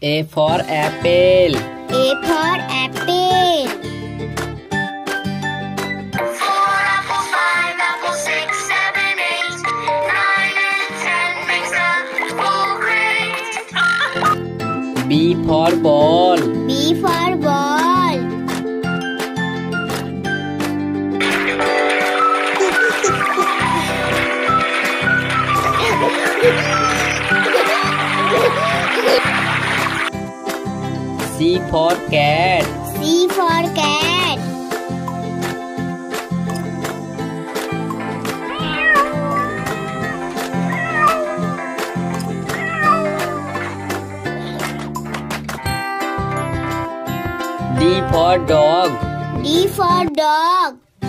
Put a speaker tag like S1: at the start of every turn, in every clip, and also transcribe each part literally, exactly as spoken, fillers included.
S1: A for apple.
S2: A for apple.
S3: Four apples, five apples, six, seven, eight, nine and ten makes a full crate.
S1: B for ball.
S2: B for ball.
S1: C for cat.
S2: C for cat.
S1: D for dog.
S2: D for dog.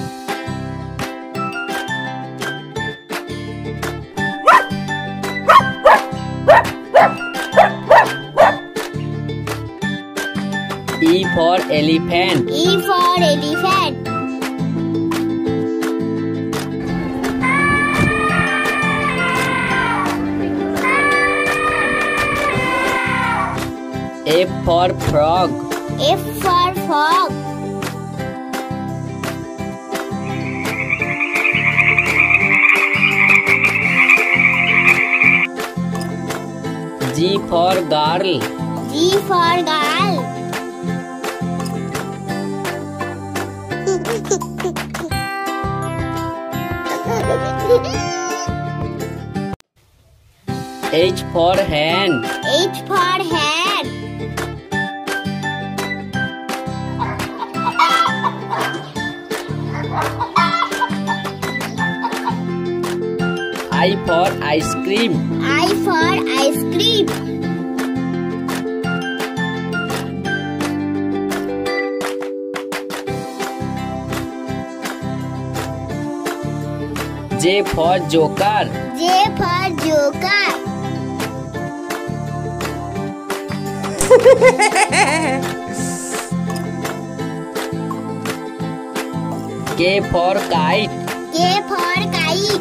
S1: E for elephant.
S2: E for elephant.
S1: F for frog.
S2: F for frog.
S1: G for girl.
S2: G for girl.
S1: H for hand.
S2: H for hand.
S1: I for ice cream.
S2: I for ice cream.
S1: J for joker.
S2: J for joker.
S1: K for kite.
S2: K for kite.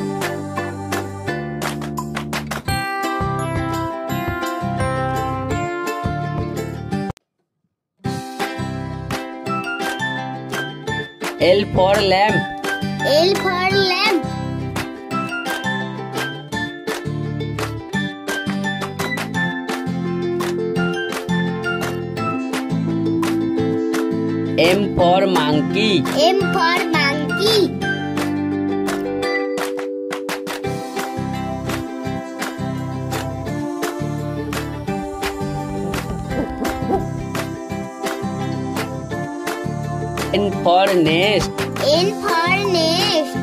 S1: L for lamp.
S2: L for lamp.
S1: M for monkey.
S2: M for monkey.
S1: N for nest.
S2: N for nest.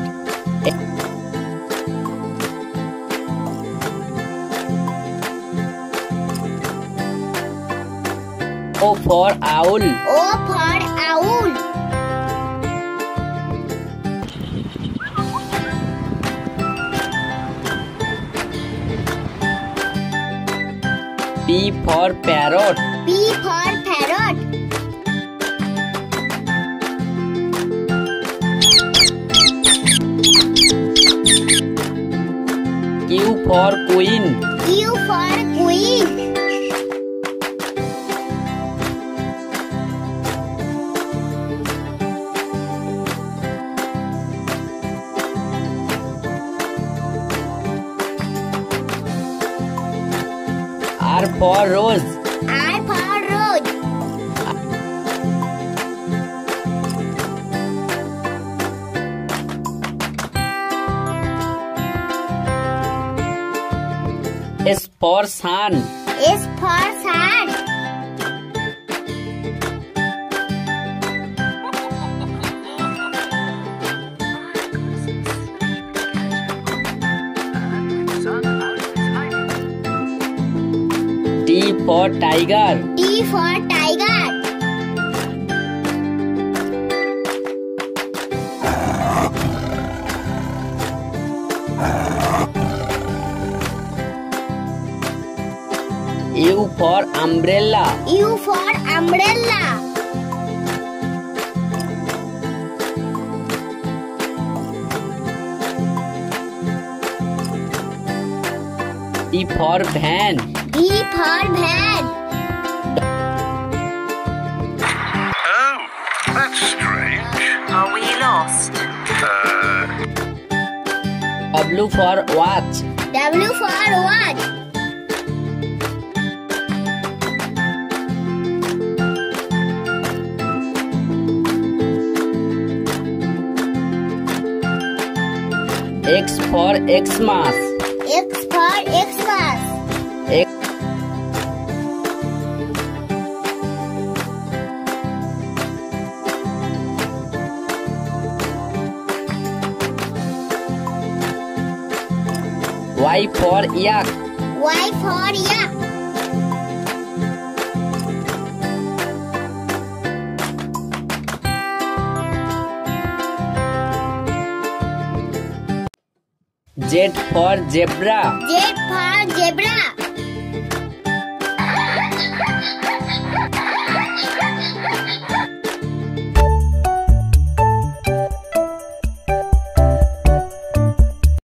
S1: O for owl.
S2: O for owl.
S1: P for parrot.
S2: P for parrot.
S1: Q for queen.
S2: Q for queen.
S1: R for rose.
S2: R for rose.
S1: S for sun.
S2: S for sun.
S1: T for tiger.
S2: T for tiger.
S1: U for umbrella.
S2: U for umbrella.
S1: V for van.
S2: V for van.
S3: lost.
S1: W for watch.
S2: W for watch.
S1: X for Xmas.
S2: X for Xmas.
S1: X Y for yak.
S2: Y for yak.
S1: Z for zebra.
S2: Z for zebra.